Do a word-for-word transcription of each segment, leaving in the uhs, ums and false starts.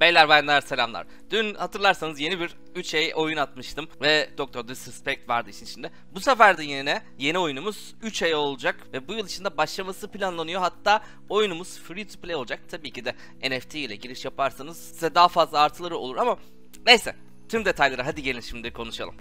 Beyler bayanlar selamlar. Dün hatırlarsanız yeni bir üç A oyun atmıştım ve Doctor Disrespect vardı işin içinde. Bu sefer de yine yeni oyunumuz üç A olacak ve bu yıl içinde başlaması planlanıyor. Hatta oyunumuz free to play olacak. Tabii ki de N F T ile giriş yaparsanız size daha fazla artıları olur ama neyse, tüm detayları hadi gelin şimdi konuşalım.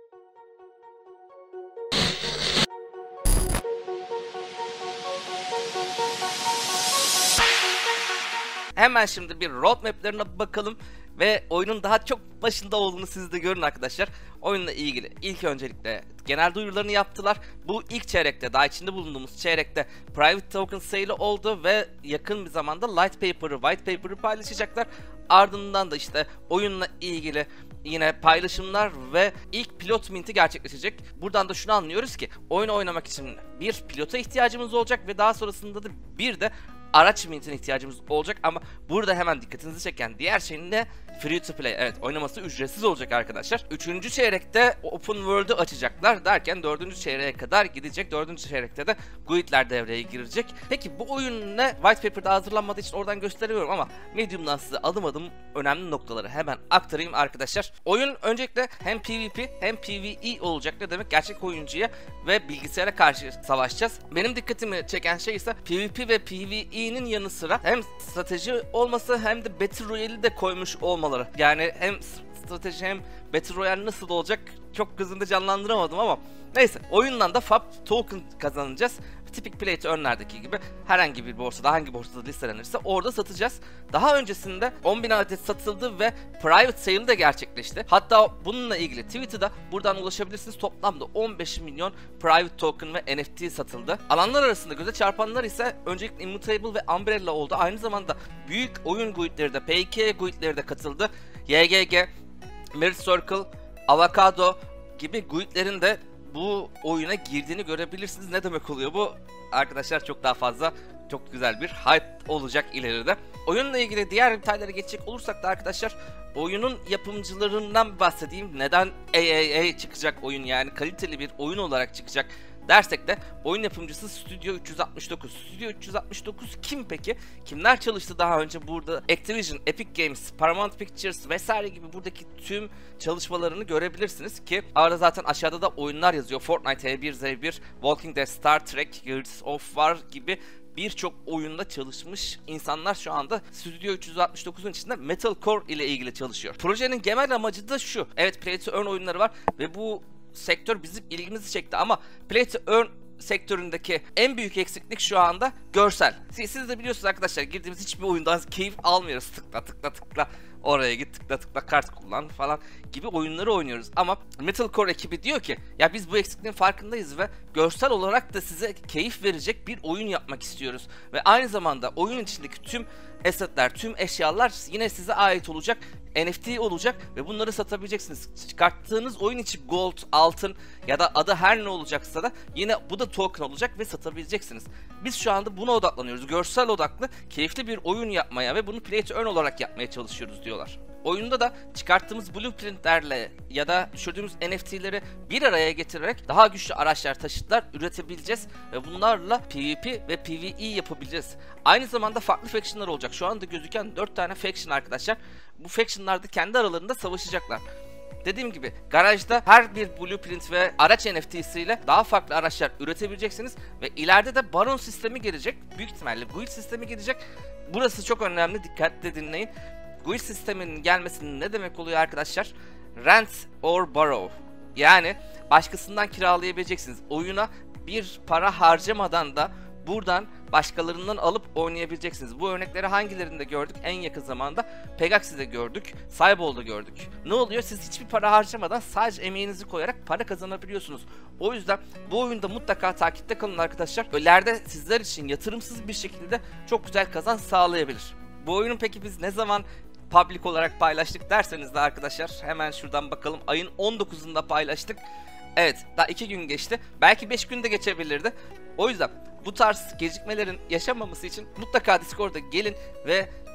Hemen şimdi bir roadmap'lerine bakalım ve oyunun daha çok başında olduğunu siz de görün arkadaşlar. Oyunla ilgili ilk öncelikle genel duyurularını yaptılar. Bu ilk çeyrekte, daha içinde bulunduğumuz çeyrekte private token sale'i oldu ve yakın bir zamanda light paper'ı, white paper'ı paylaşacaklar. Ardından da işte oyunla ilgili yine paylaşımlar ve ilk pilot mint'i gerçekleşecek. Buradan da şunu anlıyoruz ki oyunu oynamak için bir pilota ihtiyacımız olacak ve daha sonrasında da bir de araç mint'ine ihtiyacımız olacak ama burada hemen dikkatinizi çeken diğer şeyin de free to play. Evet, oynaması ücretsiz olacak arkadaşlar. Üçüncü çeyrekte open world'ü açacaklar derken dördüncü çeyreğe kadar gidecek. Dördüncü çeyrekte de guildler devreye girecek. Peki bu oyun ne? White paper'da hazırlanmadığı için oradan gösteriyorum ama Medium'dan size adım adım önemli noktaları hemen aktarayım arkadaşlar. Oyun öncelikle hem PvP hem PvE olacak. Ne demek? Gerçek oyuncuya ve bilgisayara karşı savaşacağız. Benim dikkatimi çeken şey ise PvP ve PvE'nin yanı sıra hem strateji olması hem de Battle Royale'i de koymuş olmaları. Yani hem strateji hem Battle Royale nasıl olacak çok gözümde canlandıramadım ama neyse, oyundan da F A B token kazanacağız. Tipik Play to Earn'lerdeki gibi herhangi bir borsada, hangi borsada listelenirse orada satacağız. Daha öncesinde on bin adet satıldı ve private sale de gerçekleşti. Hatta bununla ilgili tweet'i de buradan ulaşabilirsiniz. Toplamda on beş milyon private token ve N F T satıldı. Alanlar arasında göze çarpanlar ise öncelikle Immutable ve Umbrella oldu. Aynı zamanda büyük oyun guildleri de, P K guildleri de katıldı. Y G G, Merit Circle, Avocado gibi guildlerin de bu oyuna girdiğini görebilirsiniz. Ne demek oluyor bu? Arkadaşlar çok daha fazla, çok güzel bir hype olacak ileride. Oyunla ilgili diğer detaylara geçecek olursak da arkadaşlar, oyunun yapımcılarından bahsedeyim. Neden A A A çıkacak oyun, yani kaliteli bir oyun olarak çıkacak dersek de oyun yapımcısı Studio üç yüz altmış dokuz. Studio üç yüz altmış dokuz kim peki? Kimler çalıştı daha önce burada? Activision, Epic Games, Paramount Pictures vesaire gibi buradaki tüm çalışmalarını görebilirsiniz ki arada zaten aşağıda da oyunlar yazıyor. Fortnite, H bir Z bir, Walking Dead, Star Trek, Gears of War gibi birçok oyunda çalışmış insanlar şu anda Studio üç yüz altmış dokuzun içinde Metalcore ile ilgili çalışıyor. Projenin genel amacı da şu. Evet, Play to Earn oyunları var ve bu sektör bizim ilgimizi çekti ama Play to Earn sektöründeki en büyük eksiklik şu anda görsel. Siz, siz de biliyorsunuz arkadaşlar, girdiğimiz hiçbir oyundan keyif almıyoruz. Tıkla tıkla tıkla oraya git, tıkla tıkla kart kullan falan gibi oyunları oynuyoruz. Ama Metalcore ekibi diyor ki ya biz bu eksikliğin farkındayız ve görsel olarak da size keyif verecek bir oyun yapmak istiyoruz. Ve aynı zamanda oyun içindeki tüm assetler, tüm eşyalar yine size ait olacak. N F T olacak ve bunları satabileceksiniz. Çıkarttığınız oyun içi gold, altın ya da adı her ne olacaksa da yine bu da token olacak ve satabileceksiniz. Biz şu anda buna odaklanıyoruz. Görsel odaklı, keyifli bir oyun yapmaya ve bunu play to earn olarak yapmaya çalışıyoruz diyorlar. Oyunda da çıkarttığımız blueprintlerle ya da düşürdüğümüz N F T'leri bir araya getirerek daha güçlü araçlar, taşıtlar üretebileceğiz ve bunlarla PvP ve PvE yapabileceğiz. Aynı zamanda farklı factionlar olacak. Şu anda gözüken dört tane faction arkadaşlar. Bu factionlarda kendi aralarında savaşacaklar. Dediğim gibi garajda her bir blueprint ve araç N F T'siyle daha farklı araçlar üretebileceksiniz ve ileride de baron sistemi gelecek. Büyük ihtimalle guild sistemi gelecek. Burası çok önemli, dikkatle dinleyin. Guild sisteminin gelmesinin ne demek oluyor arkadaşlar? Rent or borrow. Yani başkasından kiralayabileceksiniz. Oyuna bir para harcamadan da buradan başkalarından alıp oynayabileceksiniz. Bu örnekleri hangilerinde gördük? En yakın zamanda Pegasus'da gördük, Cybol'da gördük. Ne oluyor? Siz hiçbir para harcamadan sadece emeğinizi koyarak para kazanabiliyorsunuz. O yüzden bu oyunda mutlaka takipte kalın arkadaşlar. İleride sizler için yatırımsız bir şekilde çok güzel kazanç sağlayabilir. Bu oyunun peki biz ne zaman public olarak paylaştık derseniz de arkadaşlar, hemen şuradan bakalım. Ayın on dokuzunda paylaştık. Evet, daha iki gün geçti. Belki beş gün de geçebilirdi. O yüzden bu tarz gecikmelerin yaşanmaması için mutlaka Discord'a gelin ve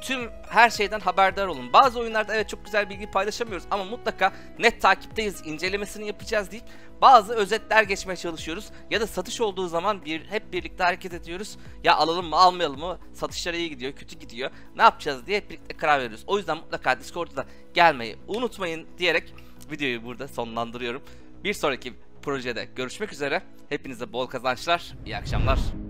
tüm her şeyden haberdar olun. Bazı oyunlarda evet çok güzel bilgi paylaşamıyoruz ama mutlaka net takipteyiz, incelemesini yapacağız deyip bazı özetler geçmeye çalışıyoruz. Ya da satış olduğu zaman bir hep birlikte hareket ediyoruz. Ya alalım mı almayalım mı? Satışlar iyi gidiyor, kötü gidiyor. Ne yapacağız diye hep birlikte karar veriyoruz. O yüzden mutlaka Discord'da da gelmeyi unutmayın diyerek videoyu burada sonlandırıyorum. Bir sonraki projede görüşmek üzere. Hepinize bol kazançlar, iyi akşamlar.